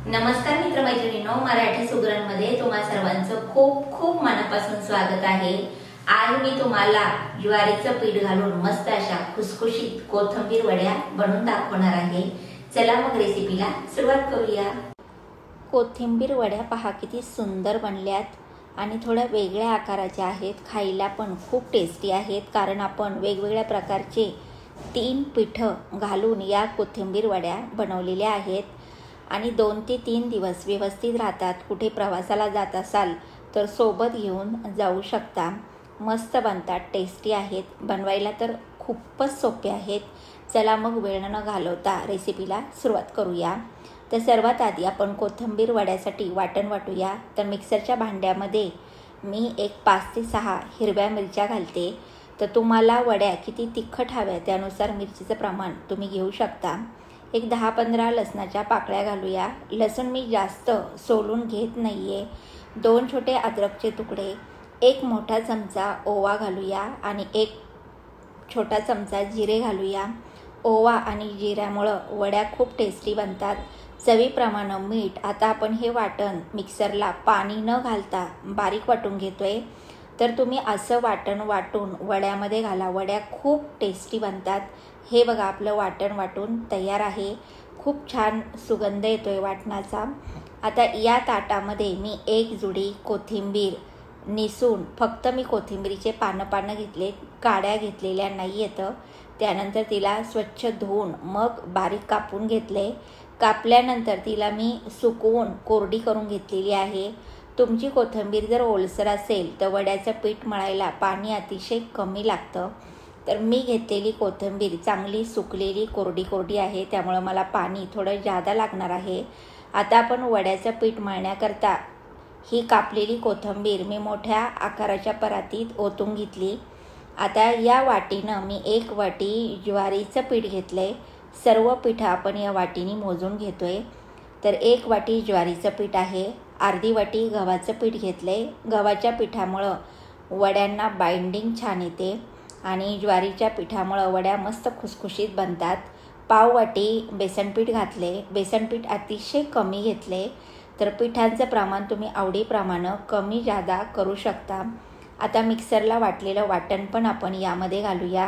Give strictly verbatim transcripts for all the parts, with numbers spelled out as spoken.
नमस्कार मित्रमैत्रिणींनो, मराठी सुगरणमध्ये तुम्हा सर्वांचं खूप खूप मनापासून स्वागत आहे। आज मी तुम्हाला ज्वारीचं पीठ घालून मस्त अशा खुसखुशीत कोथिंबीर वड्या बनवून दाखवणार आहे। चला मग रेसिपीला सुरुवात करूया। कोथिंबीर वड्या पहा किती सुंदर बनल्यात आणि थोड्या वेगळ्या आकाराच्या आहेत। खायला पण खूप टेस्टी आहेत, कारण आपण वेगवेगळ्या प्रकारचे तीन पीठं घालून या कोथिंबीर वड्या बनवलेल्या आहेत आणि दोन ते तीन दिवस व्यवस्थित राहतात। कुठे प्रवासाला जात असाल तर सोबत घेऊन जाऊ शकता। मस्त बनतात, टेस्टी आहेत, बनवायला तर खूपच सोपे आहेत। चला मग वेळ न घालवता रेसिपीला सुरुवात करूया। तर सर्वात आधी आपण कोथिंबीर वड्यासाठी वाटण वाटूया। तर मिक्सरच्या भांड्यामध्ये मी एक पाच ते सहा हिरव्या मिरच्या घालते। तर तुम्हाला वड्या किती तिखट हव्या त्यानुसार मिरचीचं प्रमाण तुम्ही घेऊ शकता। एक दहा पंधरा लसणाच्या पाकळ्या घालूया। लसूण मी जास्त सोलून घेत नाही आहे। दोन छोटे अद्रकचे तुकडे, एक मोठा चमचा ओवा घालूया आणि एक छोटा चमचा जिरे घालूया। ओवा आणि जिऱ्यामुळं वड्या खूप टेस्टी बनतात। चवीप्रमाणे मीठ। आता आपण हे वाटण मिक्सरला पाणी न घालता बारीक वाटून घेतोय। तर तुम्ही असं वाटण वाटून वड्यामध्ये घाला, वड्या खूप टेस्टी बनतात। हे बघा, आपलं वाटण वाटून तयार आहे। खूप छान सुगंध येतोय वाटणाचा। आता या ताटामध्ये मी एक जुडी कोथिंबीर निसून, फक्त मी कोथिंबीरीचे पानं पानं घेतले, काड्या घेतलेल्या नाही येतं। त्यानंतर तिला स्वच्छ धुवून मग बारीक कापून घेतले। कापल्यानंतर तिला मी सुकवून कोरडी करून घेतलेली आहे। तुमची कोथिंबीर जर ओलसर असेल तर वड्याचं पीठ मळायला पाणी अतिशय कमी लागतं। तर मी घेतलेली कोथिंबीर चांगली सुकलेली कोरडी कोरडी आहे, त्यामुळे मला पाणी थोडं जादा लागणार आहे। आता आपण वड्याचं पीठ मळण्याकरता ही कापलेली कोथिंबीर मी मोठ्या आकाराच्या परातीत ओतून घेतली। आता या वाटीनं मी एक वाटी ज्वारीचं पीठ घेतलंय। सर्व पिठं आपण या वाटीने मोजून घेतोय। तर एक वाटी ज्वारीचं पीठ आहे, अर्धी वाटी गव्हाचं पीठ घेतलंय। गव्हाच्या पिठामुळं वड्यांना बाइंडिंग छान येते आणि ज्वारीच्या पिठामुळं वड्या मस्त खुसखुशीत बनतात। पाव वाटी बेसनपीठ घातले। बेसनपीठ अतिशय कमी घेतले। तर पिठांचं प्रमाण तुम्ही आवडीप्रमाणे कमी जादा करू शकता। आता मिक्सरला वाटलेलं वाटण पण आपण यामध्ये घालूया।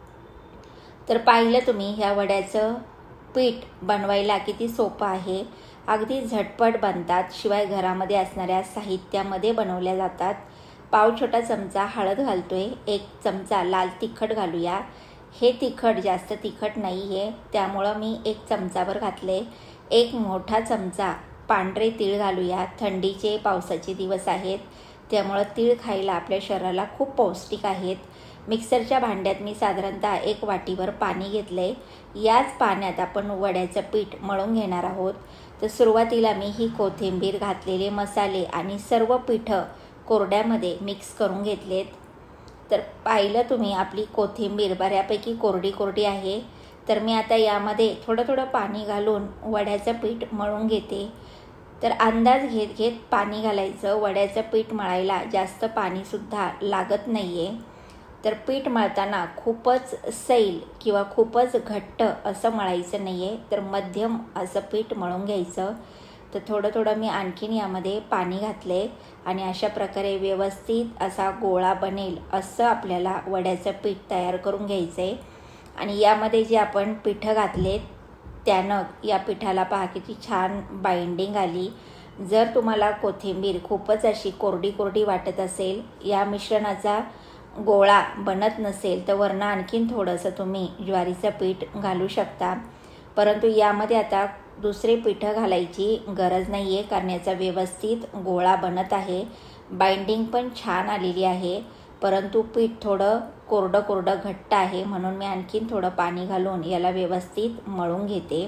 तर पाहिलं तुम्ही ह्या वड्याचं पीठ बनवायला किती सोपं आहे। अगदी झटपट बनतात, शिवाय घरामध्ये असणाऱ्या साहित्यामध्ये बनवल्या जातात। पाव छोटा चमचा हळद घालतोय, एक चमचा लाल तिखट घालूया। हे तिखट जास्त तिखट नाही आहे, त्यामुळं मी एक चमचाभर घातले। एक मोठा चमचा पांढरे तीळ घालूया। थंडीचे पावसाचे दिवस आहेत, त्यामुळं तीळ खायला आपल्या शरीराला खूप पौष्टिक आहेत। मिक्सरच्या भांड्यात मी साधारणतः एक वाटीभर पाणी घेतले। याच पाण्यात आपण वड्याचं पीठ मळून घेणार आहोत। तर सुरुवातीला मी ही कोथिंबीर, घातलेले मसाले आणि सर्व पिठं कोरड्यामध्ये मिक्स करून घेतलेत। तर पाहिलं तुम्ही आपली कोथिंबीर बऱ्यापैकी कोरडी कोरडी आहे। तर मी आता यामध्ये थोडं थोडं पाणी घालून वड्याचं पीठ मळून घेते। तर अंदाज घेत घेत पाणी घालायचं। वड्याचं पीठ मळायला जास्त पाणीसुद्धा लागत नाही आहे। तर पीठ मळताना खूपच सैल किंवा खूपच घट्ट असं मळायचं नाही आहे, तर मध्यम असं पीठ मळून घ्यायचं। तर थोडं थोडं मी आणखीन यामध्ये पाणी घातले आणि अशा प्रकारे व्यवस्थित असा गोळा बनेल असं आपल्याला वड्याचं पीठ तयार करून घ्यायचं आहे। आणि यामध्ये जे आपण पिठं घातलेत त्यानं या पिठाला पहा किती छान बाइंडिंग आली। जर तुम्हाला कोथिंबीर खूपच अशी कोरडी कोरडी वाटत असेल, या मिश्रणाचा गोळा बनत नसेल, तर वरनं आणखीन थोडंसं तुम्ही ज्वारीचं पीठ घालू शकता। परंतु यामध्ये आता दुसरे पिठं घालायची गरज नाही आहे, कारण याचा व्यवस्थित गोळा बनत आहे। बाइंडिंग पण छान आलेली आहे, परंतु पीठ थोडं कोरडं कोरडं घट्ट आहे, म्हणून मी आणखीन थोडं पाणी घालून याला व्यवस्थित मळून घेते।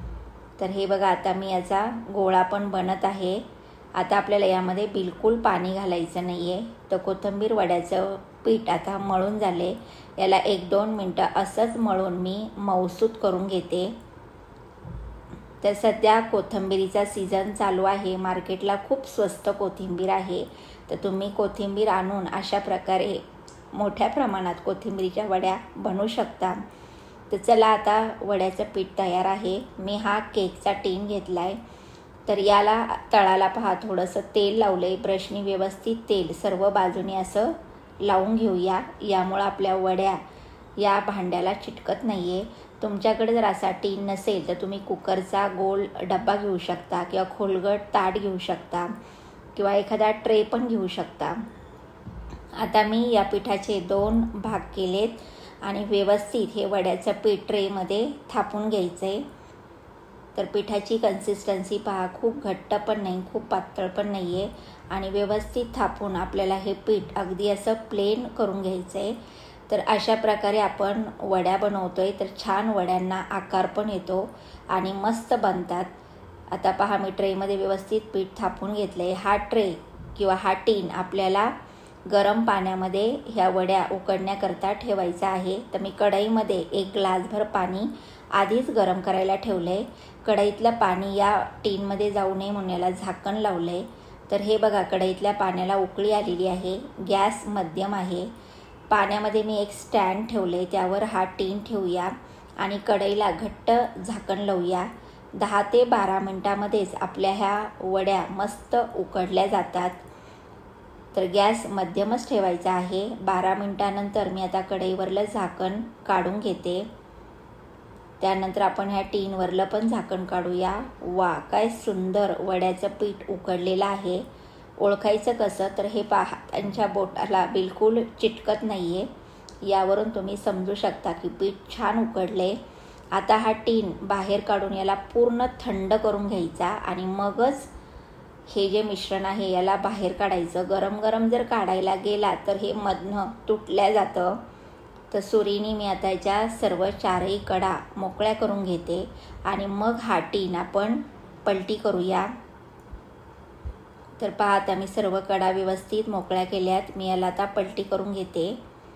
तर हे बघा, आता मी याचा गोळा पण बनत आहे। आता आपल्याला यामध्ये बिलकुल पाणी घालायचं नाही आहे। तर कोथिंबीर वड्याचं पीठ आता मळून झाले। याला एक दोन मिनटं असंच मळून मी मऊसूत करून घेते। तर सध्या कोथिंबीरीचा सीझन चालू आहे, मार्केटला खूप स्वस्त कोथिंबीर आहे। तर तुम्ही कोथिंबीर आणून अशा प्रकारे मोठ्या प्रमाणात कोथिंबीरीच्या वड्या बनवू शकता। तर चला, आता वड्याचं पीठ तयार आहे। मी हा केकचा टीन घेतला आहे। तर याला तळाला पहा थोडंसं तेल लावलंय ब्रशनी, व्यवस्थित तेल सर्व बाजूने असं लावून घेऊया. यामुळं आपल्या वड्या या भांड्याला चिटकत नाही आहे. तुमच्याकडे जर असा टीन नसेल तर तुम्ही कुकरचा गोल डब्बा घेऊ शकता किंवा खोलगट ताट घेऊ शकता किंवा एखादा ट्रे पण घेऊ शकता. आता मी या पिठाचे दोन भाग केलेत आणि व्यवस्थित हे वड्याचं पीठ ट्रेमध्ये थापून घ्यायचं आहे. तर पिठाची कन्सिस्टन्सी पहा, खूप घट्ट पण नाही, खूप पातळ पण नाही आहे आणि व्यवस्थित थापून आपल्याला हे पीठ अगदी असं प्लेन करून घ्यायचं आहे. तर अशा प्रकारे आपण वड्या बनवतोय तर छान वड्यांना आकार पण येतो आणि मस्त बनतात. आता पहा मी ट्रेमध्ये व्यवस्थित पीठ थापून घेतलं आहे. हा ट्रे किंवा हा टीन आपल्याला गरम पाण्यामध्ये ह्या वड्या उकडण्याकरता ठेवायचा आहे. तर मी कढईमध्ये एक ग्लासभर पाणी आधीच गरम करायला ठेवलं आहे. कढईतलं पाणी या टीनमध्ये जाऊ नये म्हणून याला झाकण लावलं आहे. तर हे बघा कढईतल्या पाण्याला उकळी आलेली आहे. गॅस मध्यम आहे. पाण्यामध्ये मी एक स्टँड ठेवलं आहे, त्यावर हा टीन ठेवूया आणि कढईला घट्ट झाकण लावूया. दहा ते बारा मिनटामध्येच आपल्या ह्या वड्या मस्त उकडल्या जातात. तर गॅस मध्यमच ठेवायचा आहे. बारा मिनटानंतर मी आता कढईवरलं झाकण काढून घेते. त्यानंतर आपण ह्या टीनवरलं पण झाकण काढूया. वा, काय सुंदर वड्याचं पीठ उकडलेलं आहे. ओळखायचं कसं, तर हे पहा त्यांच्या बोटाला बिलकुल चिटकत नाही आहे. यावरून तुम्ही समजू शकता की पीठ छान उकडले. आता हा टीन बाहेर काढून याला पूर्ण थंड करून घ्यायचा आणि मगच हे जे मिश्रण आहे याला बाहेर काढायचं. गरम गरम जर काढायला गेला तर हे मधनं तुटल्या जातं. तर सुरीने मी आता याच्या सर्व चारही कडा मोकळ्या करून घेते आणि मग हा टीन आपण पलटी करूया. तर पहा आता मी सर्व कडा व्यवस्थित मोकळ्या केल्यात. मी याला आता पलटी करून घेते.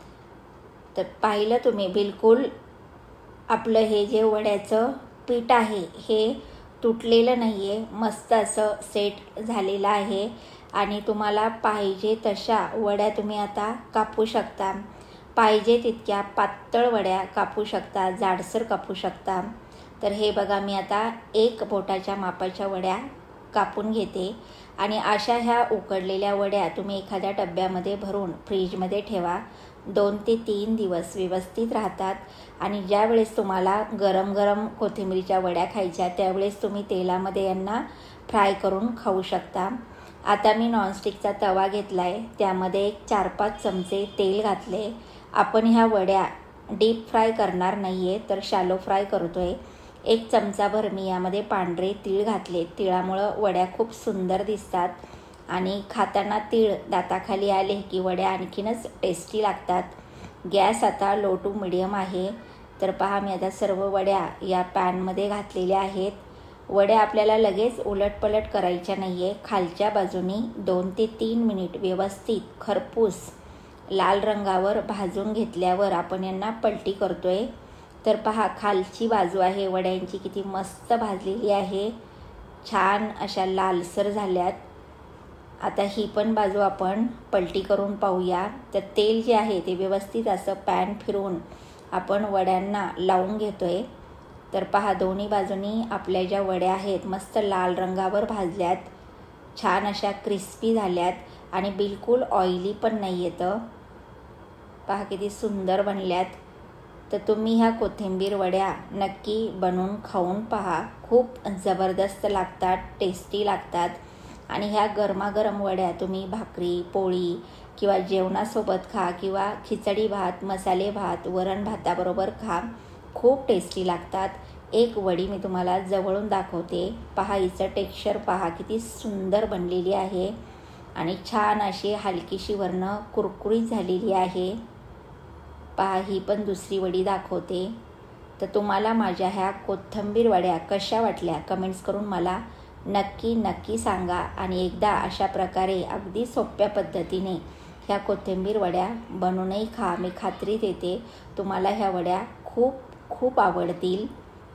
तर पाहिलं तुम्ही, बिलकुल आपलं हे जे वड्याचं पीठ आहे हे तुटलेलं नाही आहे, मस्त असं सेट झालेलं आहे आणि तुम्हाला पाहिजे तशा वड्या तुम्ही आता कापू शकता. पाहिजे तितक्या पातळ वड्या कापू शकता, जाडसर कापू शकता. तर हे बघा मी आता एक बोटाच्या मापाच्या वड्या कापून घेते आणि अशा ह्या उकडलेल्या वड्या तुम्ही एखाद्या डब्यामध्ये भरून फ्रीजमध्ये ठेवा. दोन ते तीन दिवस व्यवस्थित राहतात आणि ज्या वेळेस तुम्हाला गरम गरम कोथिंबीरीच्या वड्या खायच्या त्यावेळेस तुम्ही तेलामध्ये यांना फ्राय करून खाऊ शकता. आता मी नॉनस्टिकचा तवा घेतला आहे, त्यामध्ये एक चार पाच चमचे तेल घातले. आपण ह्या वड्या डीप फ्राय करणार नाही आहे, तर शॅलो फ्राय करतो आहे. एक चमचाभर मी यामध्ये पांढरे तीळ घातले. तिळामुळं वड्या खूप सुंदर दिसतात आणि खाताना तीळ दाताखाली आले की वड्या आणखीनच टेस्टी लागतात. गॅस आता लो टू मिडियम आहे. तर पहा मी आता सर्व वड्या या पॅनमध्ये घातलेल्या आहेत. वड्या आपल्याला लगेच उलटपलट करायच्या नाही आहे. खालच्या बाजूनी दोन ते तीन मिनिट व्यवस्थित खरपूस लाल रंगावर भाजून घेतल्यावर आपण यांना पलटी करतो आहे. तर पहा खालची बाजू आहे वड्यांची किती मस्त भाजलेली आहे, छान अशा लालसर झाल्यात. आता ही पण बाजू आपण पलटी करून पाहूया. तर तेल जे आहे ते व्यवस्थित असं पॅन फिरवून आपण वड्यांना लावून घेतो आहे. तर पहा दोन्ही बाजूनी आपल्या ज्या वड्या आहेत मस्त लाल रंगावर भाजल्यात, छान अशा क्रिस्पी झाल्यात आणि बिलकुल ऑइली पण नाही येतं. पहा किती सुंदर बनल्यात. तर तुम्ही ह्या कोथिंबीर वड्या नक्की बनवून खाऊन पहा. खूप जबरदस्त लागतात, टेस्टी लागतात आणि ह्या गरमागरम वड्या तुम्ही भाकरी, पोळी किंवा जेवणासोबत खा किंवा खिचडी भात, मसाले भात, वरण भाताबरोबर खा. खूप टेस्टी लागतात. एक वडी मी तुम्हाला जवळून दाखवते. पहा हिचं टेक्स्चर पहा किती सुंदर बनलेली आहे आणि छान अशी हलकीशी वरनं कुरकुरीत झालेली आहे. पहा ही पण दुसरी वडी दाखवते. तर तुम्हाला माझ्या ह्या कोथिंबीर वड्या कशा वाटल्या कमेंट्स करून मला नक्की नक्की सांगा आणि एकदा अशा प्रकारे अगदी सोप्या पद्धतीने ह्या कोथिंबीर वड्या बनवूनही खा. मी खात्री देते तुम्हाला ह्या वड्या खूप खूप आवडतील.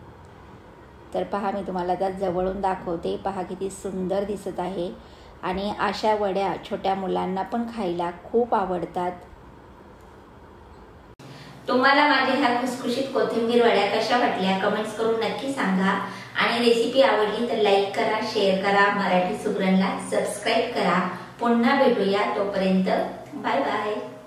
तर पहा मी तुम्हाला आता जवळून दाखवते. पहा किती सुंदर दिसत आहे आणि अशा वड्या छोट्या मुलांना पण खायला खूप आवडतात. तुम्हाला माझ्या ह्या खुसखुशीत कोथिंबीर वड्या कशा वाटल्या कमेंट्स करून नक्की सांगा आणि रेसिपी आवडली तर लाईक करा, शेअर करा, मराठी सुगरणला सबस्क्राईब करा. पुन्हा भेटूया, तोपर्यंत बाय बाय.